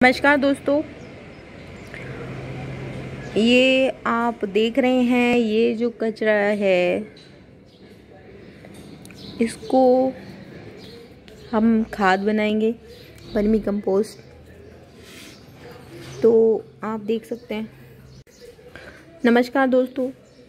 नमस्कार दोस्तों, ये आप देख रहे हैं ये जो कचरा है इसको हम खाद बनाएंगे, वर्मी कंपोस्ट। तो आप देख सकते हैं। नमस्कार दोस्तों,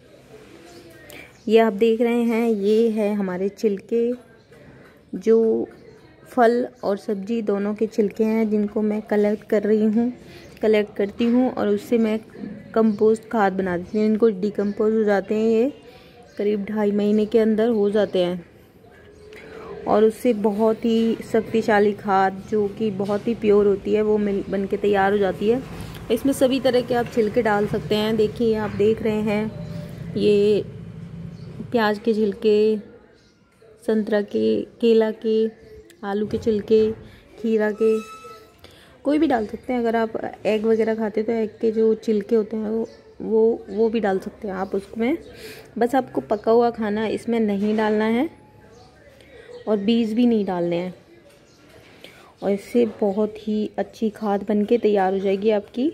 ये आप देख रहे हैं ये है हमारे छिलके, जो फल और सब्जी दोनों के छिलके हैं जिनको मैं कलेक्ट करती हूँ और उससे मैं कंपोस्ट खाद बना देती हूँ। इनको डिकम्पोज हो जाते हैं, ये करीब 2.5 महीने के अंदर हो जाते हैं और उससे बहुत ही शक्तिशाली खाद जो कि बहुत ही प्योर होती है वो बन के तैयार हो जाती है। इसमें सभी तरह के आप छिलके डाल सकते हैं। देखिए, आप देख रहे हैं ये प्याज के छिलके, संतरा के, केला के, आलू के छिलके, खीरा के, कोई भी डाल सकते हैं। अगर आप एग वगैरह खाते हैं तो एग के जो छिलके होते हैं वो भी डाल सकते हैं आप उसमें। बस आपको पका हुआ खाना इसमें नहीं डालना है और बीज भी नहीं डालने हैं और इससे बहुत ही अच्छी खाद बन के तैयार हो जाएगी आपकी।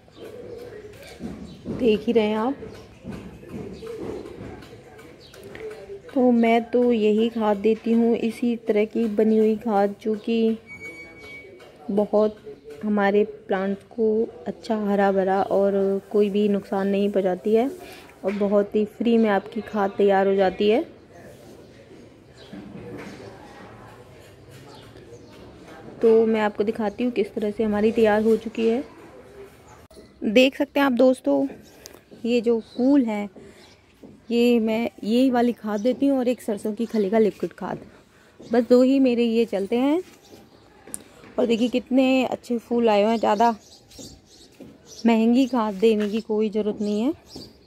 देख ही रहे हैं आप। तो मैं तो यही खाद देती हूँ, इसी तरह की बनी हुई खाद जो कि बहुत हमारे प्लांट को अच्छा हरा भरा और कोई भी नुकसान नहीं पहुँचाती है और बहुत ही फ्री में आपकी खाद तैयार हो जाती है। तो मैं आपको दिखाती हूँ किस तरह से हमारी तैयार हो चुकी है। देख सकते हैं आप दोस्तों, ये जो फूल है ये मैं यही वाली खाद देती हूँ और एक सरसों की खली का लिक्विड खाद, बस 2 ही मेरे ये चलते हैं। और देखिए कितने अच्छे फूल आए हुए हैं। ज़्यादा महंगी खाद देने की कोई ज़रूरत नहीं है।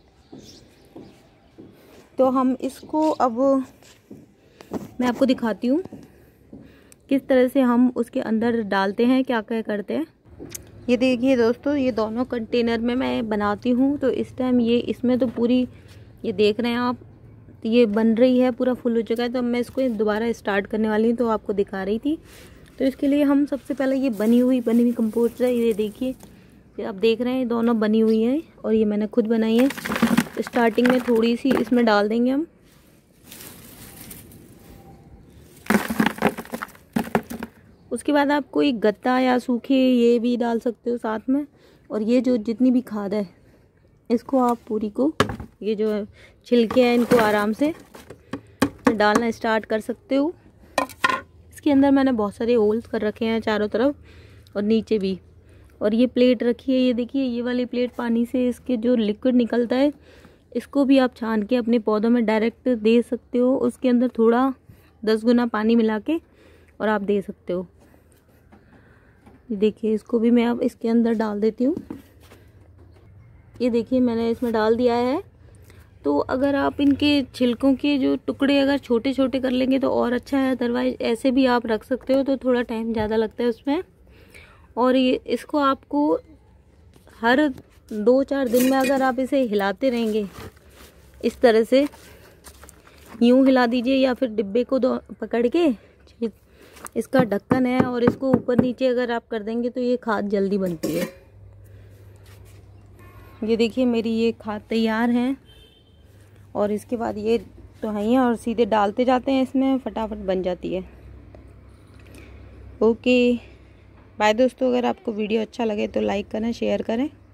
तो हम इसको अब मैं आपको दिखाती हूँ किस तरह से हम उसके अंदर डालते हैं, क्या क्या करते हैं। ये देखिए दोस्तों, ये दोनों कंटेनर में मैं बनाती हूँ। तो इस टाइम ये इसमें तो पूरी, ये देख रहे हैं आप, ये बन रही है, पूरा फुल हो चुका है। तो मैं इसको दोबारा स्टार्ट करने वाली हूँ, तो आपको दिखा रही थी। तो इसके लिए हम सबसे पहले ये बनी हुई कंपोस्ट है, ये देखिए, ये आप देख रहे हैं दोनों बनी हुई हैं और ये मैंने खुद बनाई है। स्टार्टिंग में थोड़ी सी इसमें डाल देंगे हम। उसके बाद आप कोई गत्ता या सूखे ये भी डाल सकते हो साथ में। और ये जो जितनी भी खाद है इसको आप पूरी को, ये जो छिलके हैं इनको आराम से डालना स्टार्ट कर सकते हो। इसके अंदर मैंने बहुत सारे होल्स कर रखे हैं चारों तरफ और नीचे भी। और ये प्लेट रखी है, ये देखिए, ये वाली प्लेट पानी से इसके जो लिक्विड निकलता है इसको भी आप छान के अपने पौधों में डायरेक्ट दे सकते हो। उसके अंदर थोड़ा 10 गुना पानी मिला के और आप दे सकते हो। ये देखिए, इसको भी मैं अब इसके अंदर डाल देती हूँ। ये देखिए मैंने इसमें डाल दिया है। तो अगर आप इनके छिलकों के जो टुकड़े अगर छोटे छोटे कर लेंगे तो और अच्छा है, अदरवाइज ऐसे भी आप रख सकते हो। तो थोड़ा टाइम ज़्यादा लगता है उसमें। और ये इसको आपको हर 2-4 दिन में अगर आप इसे हिलाते रहेंगे, इस तरह से यूं हिला दीजिए या फिर डिब्बे को पकड़ के, इसका ढक्कन है और इसको ऊपर नीचे अगर आप कर देंगे तो ये खाद जल्दी बनती है। ये देखिए मेरी ये खाद तैयार है और इसके बाद ये तो है ही और सीधे डालते जाते हैं इसमें, फटाफट बन जाती है। ओके बाय दोस्तों, अगर आपको वीडियो अच्छा लगे तो लाइक करें, शेयर करें।